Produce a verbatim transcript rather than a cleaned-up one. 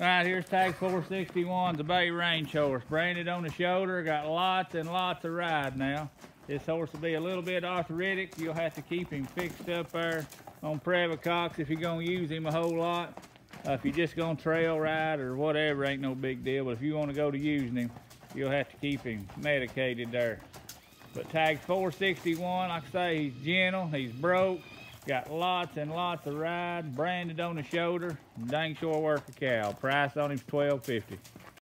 All right, here's tag four sixty-one, the bay range horse. Branded on the shoulder, got lots and lots of ride now. This horse will be a little bit arthritic. You'll have to keep him fixed up there on Previcox if you're gonna use him a whole lot. Uh, if you're just gonna trail ride or whatever, ain't no big deal. But if you wanna go to using him, you'll have to keep him medicated there. But tag four sixty-one, like I say, he's gentle, he's broke, got lots and lots of ride, branded on the shoulder, dang sure worth a cow. Price on him's twelve fifty.